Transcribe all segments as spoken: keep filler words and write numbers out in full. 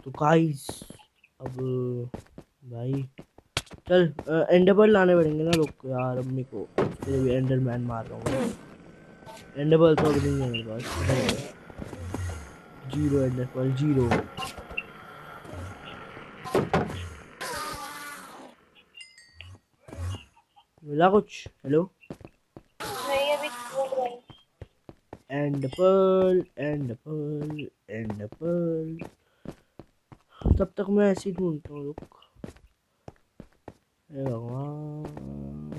तो गाइस अब भाई चल एंडरबर्ल लाने पड़ेंगे ना। रुक यार अम्मी को तेरे भी एंडरमैन मार रहा हूँ। एंडरबर्ल तो अभी नहीं है मेरे पास। Zero एंडरबर्ल zero. मिला कुछ? हेलो नहीं अभी ढूंढ रहा हूँ। एंडरबर्ल एंडरबर्ल एंडरबर्ल। तब तक मैं ऐसे ही ढूंढता हूँ। रुक हे भगवान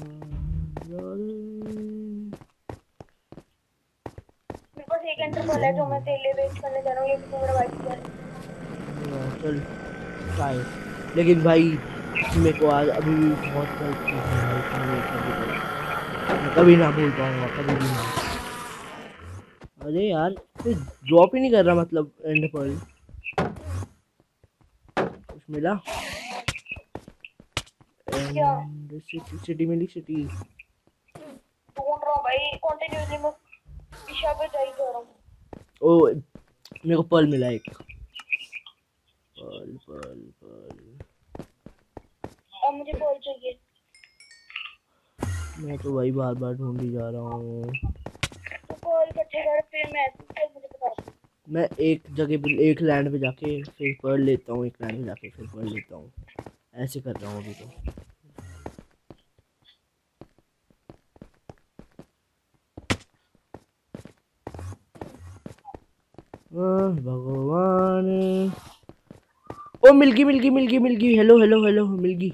मेरे पास एक एंटरपल है जो मैं तेल ले वेस्ट करने जा रहा हूँ। ये भी मेरा वाइट है। चल ट्राई। लेकिन भाई मेरे को आज अभी भी बहुत हेल्प की है भाई तुमने कभी तो मैं कभी ना भूल पाऊंगा कभी भी ना। अरे यार कोई ड्रॉप ही नहीं कर रहा मतलब एंड पर्ल। कुछ मिला? क्या एंड सिटी सिटी मिली सिटी। ढूंढ रहा हूँ भाई कंटिन्यूअसली। मैं दिशा पे जा ही जा रहा हूँ। ओ मेरे को पर्ल मिला एक। Pearl pearl pearl. अब मुझे कॉल चाहिए। मैं तो वही बार बार ढूंढ ही जा रहा हूँ। तो कॉल करते कर फिर मैं फिर मुझे बता। मैं एक जगह पे एक लैंड पे जाके फिर पर्ल लेता हूँ। एक लैंड पे जाके फिर पर्ल लेता हूँ। ऐसे कर रहा हूँ अभी तो। भगवान ओ मिल गई मिल गई मिल गई मिल गई। हेलो हेलो हेलो मिल गई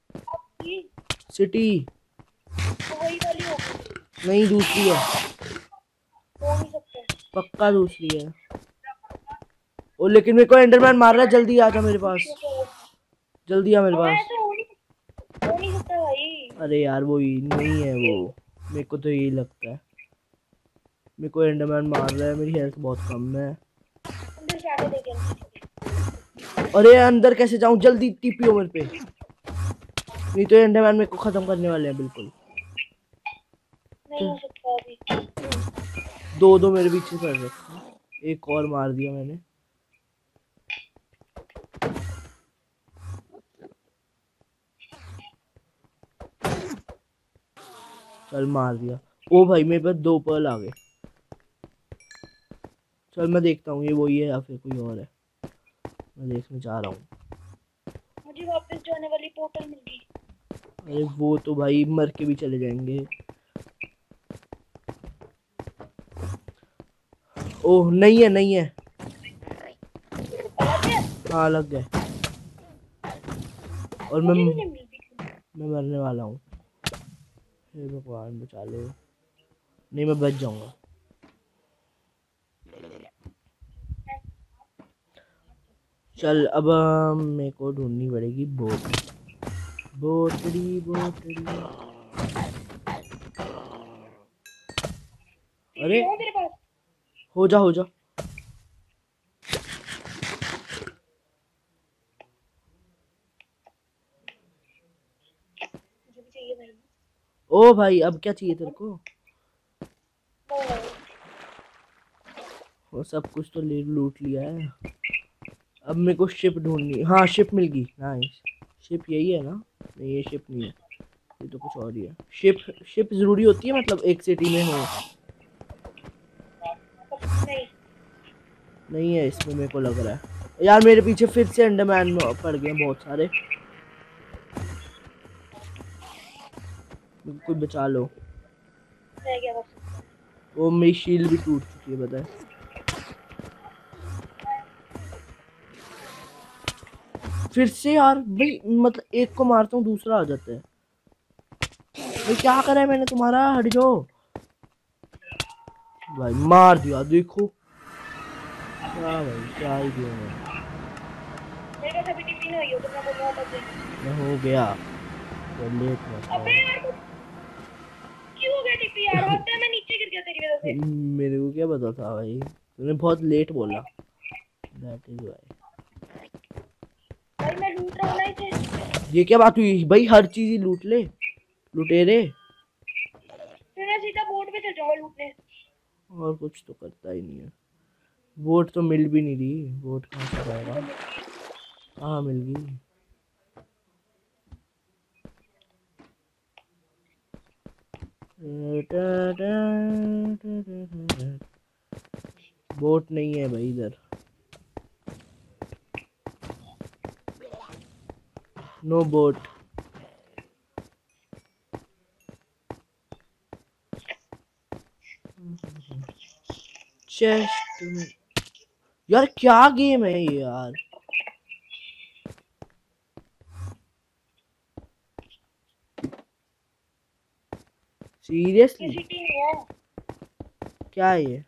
सिटी। वही वाली होगी। नहीं दूसरी है। हो नहीं सकता। पक्का दूसरी है। ओ लेकिन मेरे को एंडरमैन मार रहा है। जल्दी आ जा मेरे पास। जल्दी आ मेरे हाँ पास। ऐसा हो नहीं हो नहीं सकता भाई। अरे यार वो ही नहीं है वो। मेरे को तो यही लगता है। मेरे को एंडरमैन मार रहा है। मेरी हेल्थ बहुत कम है। अंदर जाके देखें। अरे अंदर कैसे जाऊं? जल्दी टीपीओ मेरे पे। नहीं तो एंडरमैन मेरे को खत्म करने वाले हैं बिल्कुल। नहीं हो सकता अभी। दो दो मेरे पीछे पड़ रखे। एक और मार दिया मैंने। चल मार दिया। ओ भाई मेरे पास दो पर्ल आ गए। चल मैं देखता हूँ ये वही है या फिर कोई और है। मैं देखने जा रहा हूँ। मुझे वापस जाने वाली पोर्टल मिल गई। अरे वो तो भाई मर के भी चले जाएंगे। ओह नहीं है नहीं है। हाँ लग गए। और मैं मैं मरने वाला हूँ। हे भगवान बचा लो। नहीं मैं बच जाऊंगा। चल अब मेरे को ढूंढनी पड़ेगी बोट। बोटड़ी बोटड़ी। अरे हो जा हो जा। ओ भाई अब क्या चाहिए तेरे को? वो सब कुछ तो ले लूट लिया है। अब मेरे को शिप ढूंढनी। हाँ शिप मिल गई। नाइस। शिप यही है ना? नहीं ये शिप नहीं है। ये तो कुछ और ही है। शिप शिप जरूरी होती है मतलब एक सिटी में हो? नहीं नहीं है इसमें मेरे को लग रहा है। यार मेरे पीछे फिर से अंडरमैन पड़ गए बहुत सारे। कोई बचा लो। वो मेरी शील्ड भी टूट चुकी है पता है। फिर से यार भाई मतलब एक को मारता हूँ दूसरा आ जाता है। भाई क्या करा है मैंने तुम्हारा? हट जाओ भाई। मार दिया देखो। क्या भाई क्या ही दिया मैं। मेरे पास अभी टिफिन आई हो तो मैं बोलूँगा तब दे। मैं हो गया तो लेट मत हो। अबे यार क्यों हो गया टिफिन यार? हफ्ते में नीचे गिर गया तेरी वजह से। मेरे को क्या पता था भाई। तूने बहुत लेट बोला। That is why. भाई मैं लूट रहा हूँ ना इसे। ये क्या बात हुई भाई? हर चीज ही लूट ले लुटेरे। फिर मैं सीधा बोट पे चल जाऊंगा लूटने। और कुछ तो करता ही नहीं है। वोट तो मिल भी नहीं रही। वोट कहाँ से जाएगा? हाँ मिल गई। बोट नहीं है भाई इधर, नो बोट। चेस्ट में यार क्या गेम है ये यार। सीरियसली सिटी नहीं है, क्या है ये?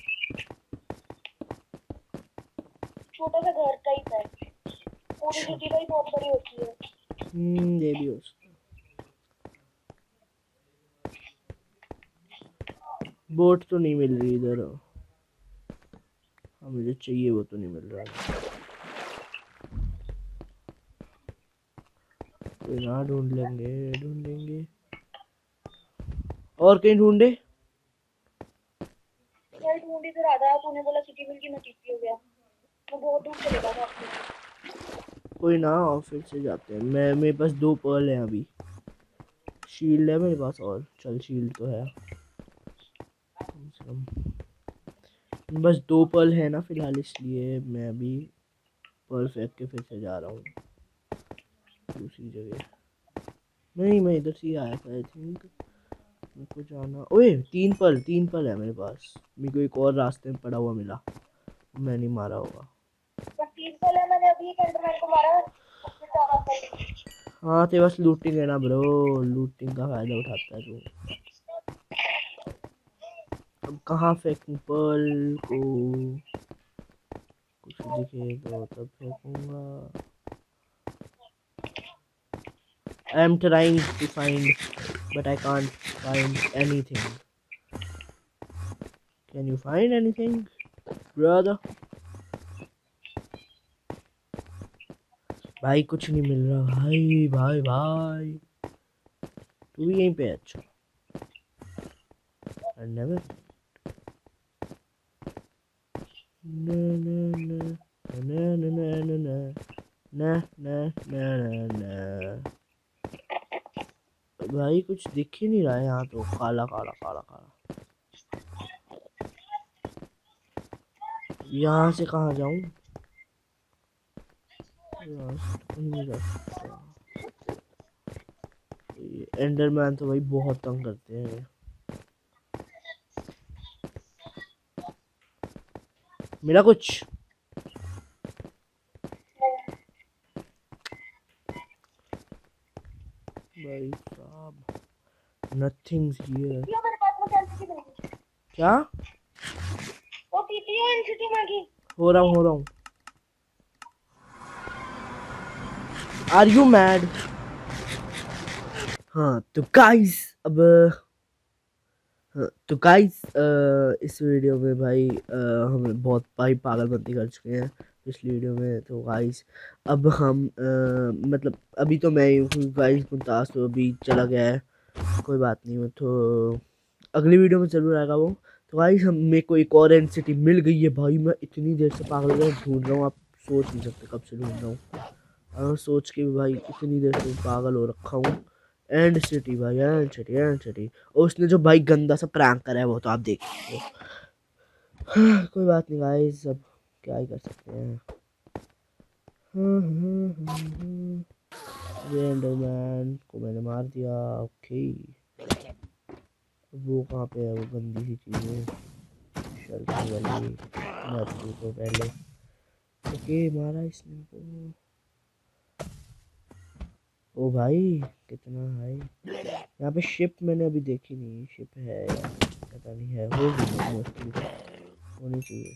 छोटा सा घर टाइप है, पूरी सिटी भाई बहुत बड़ी होती है। हम्म ये भी हो सकता है। बोट तो नहीं मिल रही इधर। हाँ मुझे चाहिए वो तो नहीं मिल रहा है। कोई ना ढूंढ लेंगे ढूंढ लेंगे और कहीं ढूंढे। यार ढूंढ इधर आ रहा, तूने बोला सिटी मिल गई, मैं टीपी हो गया, मैं बहुत दूर चले गया था। कोई ना और फिर से जाते हैं। मैं मेरे पास दो पर्ल हैं अभी, शील्ड है मेरे पास और चल शील्ड तो है कम से कम। बस दो पर्ल है ना फिलहाल, इसलिए मैं अभी पर्ल फेंक के फिर से जा रहा हूँ दूसरी जगह। नहीं मैं इधर से ही आया था आई थिंक। मेरे को जाना, ओए तीन पर्ल तीन पर्ल है मेरे पास। मेरे को एक और रास्ते में पड़ा हुआ मिला, मैं नहीं मारा होगा। बस तीन साल है, मैंने अभी एक एंडरमैन को मारा, उसके साथ हाँ तेरे पास लूटिंग है ना ब्रो, लूटिंग का फायदा उठाता है तू। अब कहाँ फेंकूं पर्ल को, कुछ दिखे तो तब फेंकूंगा। I am trying to find but I can't find anything. Can you find anything brother? भाई कुछ नहीं मिल रहा भाई भाई भाई। तू भी यहीं पे है? अच्छा I never na na na na na na na na ना ना ना ना ना। भाई कुछ दिख ही नहीं रहा है यहाँ तो, काला काला काला काला। यहाँ से कहाँ जाऊँ, यहाँ से तो कहीं नहीं जा सकता। एंडरमैन तो भाई बहुत तंग करते हैं। मेरा कुछ भाई साहब नथिंग्स हियर। मेरे पास में कैंसिटी मिल गई, क्या वो टीटी है एनसीटी मिल गई। हो रहा हूँ हो रहा हूँ। Are you mad? हाँ तो गाइस अब हाँ तो गाइस इस वीडियो में भाई आ, हम बहुत भाई पागलपंती कर चुके हैं पिछली वीडियो में। तो गाइस अब हम आ, मतलब अभी तो मैं हूँ गाइस मुमताज तो अभी चला गया है, कोई बात नहीं। वो तो अगली वीडियो में जरूर आएगा वो। तो गाइस हम मेरे को एक और एनसीटी मिल गई है भाई, मैं इतनी देर से पागल हो गया ढूंढ रहा हूँ, आप सोच नहीं सकते कब से ढूंढ रहा हूँ। और सोच के भी भाई इतनी देर से पागल हो रखा हूँ। एंड सिटी भाई एंड सिटी एंड सिटी। और उसने जो भाई गंदा सा प्रैंक करा है वो तो आप देखिए। हाँ, कोई बात नहीं गाइस, अब क्या ही कर सकते हैं। ये एंडरमैन को मैंने मार दिया। ओके वो कहाँ पे है, वो गंदी सी चीज़ें शर्ट वाली मरती तो पहले। ओके मारा इसने को। ओ भाई कितना हाई। यहाँ पे शिप मैंने अभी देखी नहीं, शिप है या पता नहीं है, होगी मोस्टली होनी चाहिए।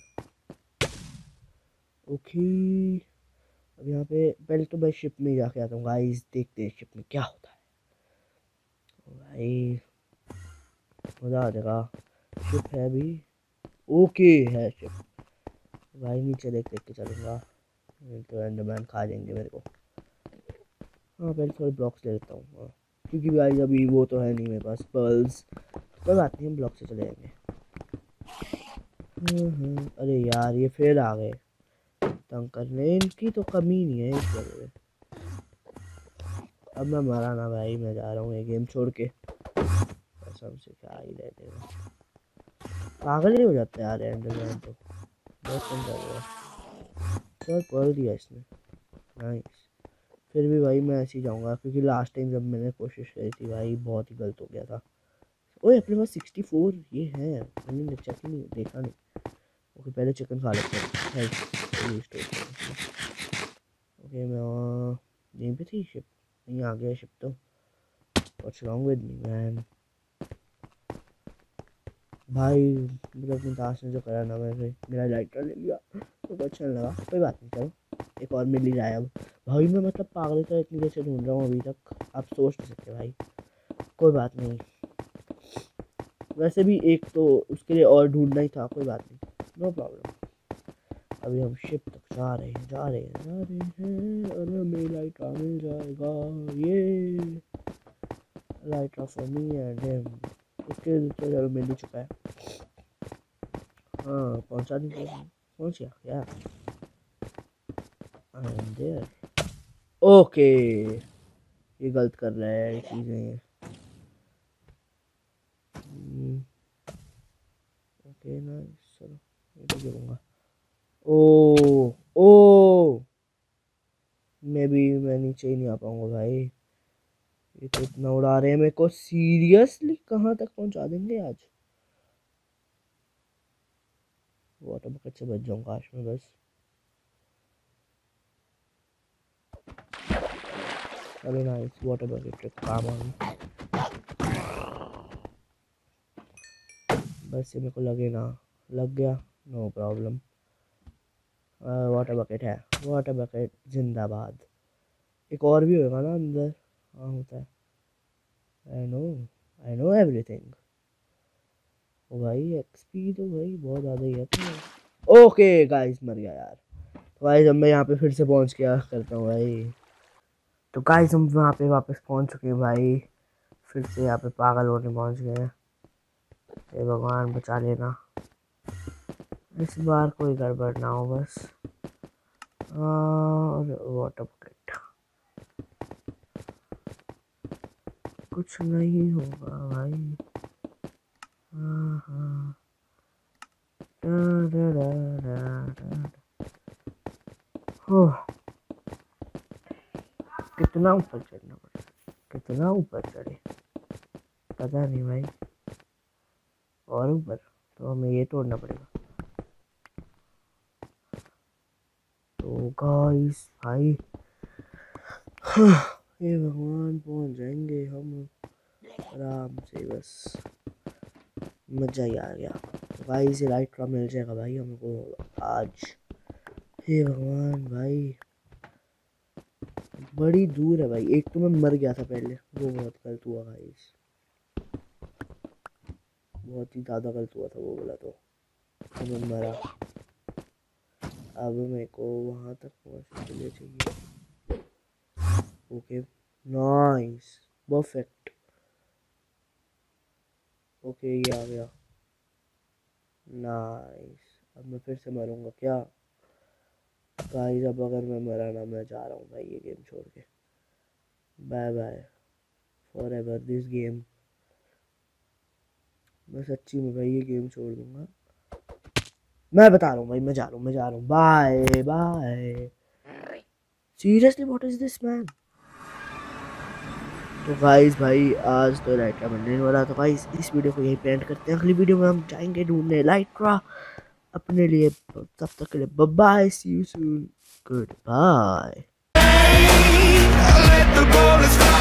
ओके अब यहाँ पे पहले तो मैं शिप में जाके आता हूँ गाइस, देखते हैं शिप में क्या होता है। ओ भाई मज़ा आ जाएगा। शिप है अभी, ओके है शिप भाई, नीचे देख देख के चलूँगा तो एंडरमैन खा जाएंगे मेरे को। हाँ पहले थोड़े ब्लॉक्स ले लेता हूँ हाँ, क्योंकि भाई अभी वो तो है नहीं मेरे पास पर्ल्स। कोई बात नहीं हम ब्लॉक से चले जाएंगे। अरे यार ये फिर आ गए। तंग करने, इनकी तो कमी नहीं है इस जगह पे। अब मैं मरा ना भाई, मैं जा रहा हूँ ये गेम छोड़ के, कसम से क्या ही रह देगा, पागल ही हो जाते यार एंडरमैन तो, बहुत कम कर रहा है। तो पढ़ दिया इसने, नाइस। फिर भी भाई मैं ऐसे ही जाऊँगा, क्योंकि लास्ट टाइम जब मैंने कोशिश करी थी भाई बहुत ही गलत हो गया था। ओए अपने पास सिक्सटी फोर ये है, मैंने चेक ही नहीं देखा नहीं। ओके पहले चिकन खा लेते हैं। ओके मैं यहीं पे थी शिप, नहीं आ गया शिप तो। What's wrong with me man. भाई मतलब अपनी दास ने जो करा ना, मैंने मेरा लाइटर ले लिया तो अच्छा नहीं लगा, कोई बात नहीं, चलो एक और मिल ही जाए अब। भाई मैं मतलब पागल का इतनी देर से ढूंढ रहा हूँ अभी तक, आप सोच नहीं सकते भाई, कोई बात नहीं। वैसे भी एक तो उसके लिए और ढूंढना ही था, कोई बात नहीं, नो प्रॉब्लम। अभी हम शिप तक जा रहे हैं जा रहे हैं जा रहे हैं और हमें लाइटर मिल जाएगा, ये lighter for me and him. उसके तो चलो मिल ही चुका है। हाँ पहुंचा नहीं पहुंच गया क्या? I am there. ओके ये गलत कर रहा है चीजें। ओके नाइस, चलो ये तो गिरूंगा। ओ ओ मैं भी मैं नीचे ही नहीं आ पाऊंगा भाई, ये तो इतना उड़ा रहे हैं मेरे को, सीरियसली कहाँ तक पहुंचा देंगे आज? वाटर बकेट से बच जाऊँ काश में बस। चलो नाइस, वाटर बकेट पे काम आ गई, बस ये मेरे को लगे ना, लग गया नो प्रॉब्लम। वाटर बकेट है, वाटर बकेट जिंदाबाद। एक और भी होगा ना अंदर, हाँ होता है, I know I know everything. ओ भाई एक्सपी तो भाई बहुत ज़्यादा ही है तो। ओके गाइस मर गया यार। तो गाइस अब मैं यहाँ पे फिर से पहुँच गया करता हूँ भाई। तो गाइस हम वहाँ पे वापस पहुँच चुके हैं भाई, फिर से यहाँ पे पागल होने पहुँच गए हैं। हे भगवान बचा लेना, इस बार कोई गड़बड़ ना हो बस। और वाटर बकेट कुछ नहीं होगा भाई। हाँ हाँ कितना ऊपर चढ़ना पड़ा, कितना ऊपर चढ़े पता नहीं भाई, और ऊपर तो हमें ये तोड़ना पड़ेगा। तो गाइस भाई ये भगवान पहुंच जाएंगे हम आराम से, बस मजा ही आ गया। तो गाइस ये लाइट मिल जाएगा भाई हमको आज, हे भगवान भाई बड़ी दूर है भाई। एक तो मैं मर गया था पहले, वो बहुत गलत हुआ गाइस, बहुत ही ज़्यादा गलत हुआ था वो बोला तो, तो मैं मरा। अब मेरे को वहाँ तक पहुँचने के लिए चाहिए। Okay nice perfect. ओके ये आ गया नाइस। अब मैं फिर से मरूंगा क्या गाइस? अब अगर मैं मरा ना, मैं जा रहा हूँ भाई ये गेम छोड़ के, bye bye forever this game. मैं सच्ची में भाई ये गेम छोड़ दूंगा, मैं बता रहा हूँ भाई, मैं जा रहा हूँ मैं जा रहा हूँ bye bye. Seriously what is this man? तो गाइस भाई आज तो लाइट्रा बनने वाला, तो गाइस इस वीडियो को यहीं पे एंड करते हैं। अगली वीडियो में हम जाएंगे ढूंढने लाइट्रा अपने लिए। तब तक के लिए bye bye, see you soon, good bye.